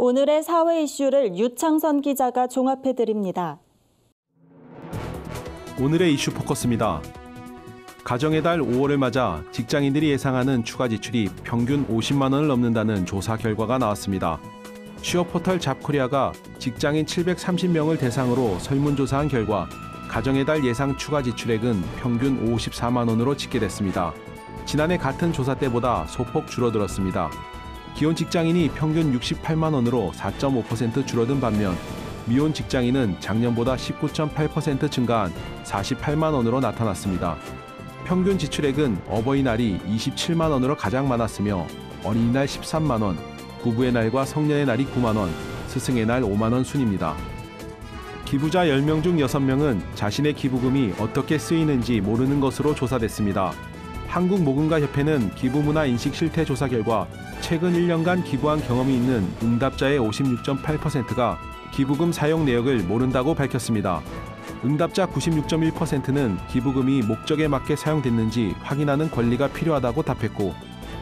오늘의 사회 이슈를 유창선 기자가 종합해드립니다. 오늘의 이슈 포커스입니다. 가정의 달 5월을 맞아 직장인들이 예상하는 추가 지출이 평균 50만 원을 넘는다는 조사 결과가 나왔습니다. 취업 포털 잡코리아가 직장인 730명을 대상으로 설문조사한 결과 가정의 달 예상 추가 지출액은 평균 54만 원으로 집계됐습니다. 지난해 같은 조사 때보다 소폭 줄어들었습니다. 기혼 직장인이 평균 68만 원으로 4.5% 줄어든 반면 미혼 직장인은 작년보다 19.8% 증가한 48만 원으로 나타났습니다. 평균 지출액은 어버이날이 27만 원으로 가장 많았으며 어린이날 13만 원, 부부의 날과 성년의 날이 9만 원, 스승의 날 5만 원 순입니다. 기부자 10명 중 6명은 자신의 기부금이 어떻게 쓰이는지 모르는 것으로 조사됐습니다. 한국모금가협회는 기부문화 인식 실태 조사 결과 최근 1년간 기부한 경험이 있는 응답자의 56.8%가 기부금 사용 내역을 모른다고 밝혔습니다. 응답자 96.1%는 기부금이 목적에 맞게 사용됐는지 확인하는 권리가 필요하다고 답했고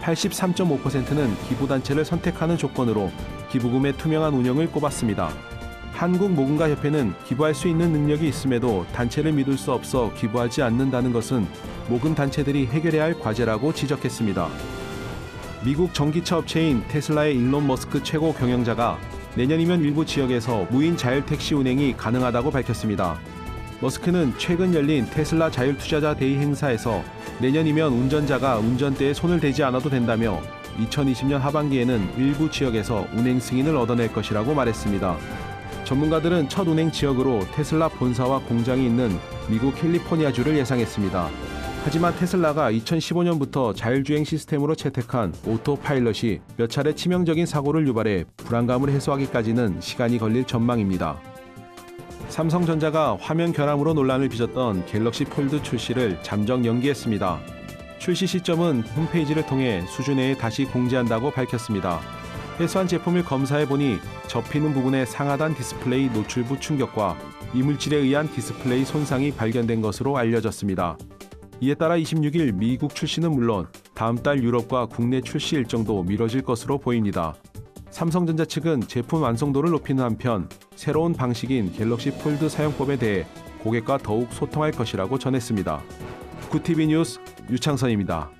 83.5%는 기부단체를 선택하는 조건으로 기부금의 투명한 운영을 꼽았습니다. 한국모금가협회는 기부할 수 있는 능력이 있음에도 단체를 믿을 수 없어 기부하지 않는다는 것은 모금단체들이 해결해야 할 과제라고 지적했습니다. 미국 전기차 업체인 테슬라의 일론 머스크 최고 경영자가 내년이면 일부 지역에서 무인 자율택시 운행이 가능하다고 밝혔습니다. 머스크는 최근 열린 테슬라 자율투자자 데이 행사에서 내년이면 운전자가 운전대에 손을 대지 않아도 된다며 2020년 하반기에는 일부 지역에서 운행 승인을 얻어낼 것이라고 말했습니다. 전문가들은 첫 운행 지역으로 테슬라 본사와 공장이 있는 미국 캘리포니아주를 예상했습니다. 하지만 테슬라가 2015년부터 자율주행 시스템으로 채택한 오토파일럿이 몇 차례 치명적인 사고를 유발해 불안감을 해소하기까지는 시간이 걸릴 전망입니다. 삼성전자가 화면 결함으로 논란을 빚었던 갤럭시 폴드 출시를 잠정 연기했습니다. 출시 시점은 홈페이지를 통해 수주 내에 다시 공지한다고 밝혔습니다. 해소한 제품을 검사해보니 접히는 부분의 상하단 디스플레이 노출부 충격과 이물질에 의한 디스플레이 손상이 발견된 것으로 알려졌습니다. 이에 따라 26일 미국 출시는 물론 다음 달 유럽과 국내 출시 일정도 미뤄질 것으로 보입니다. 삼성전자 측은 제품 완성도를 높이는 한편 새로운 방식인 갤럭시 폴드 사용법에 대해 고객과 더욱 소통할 것이라고 전했습니다. 구티비 뉴스 유창선입니다.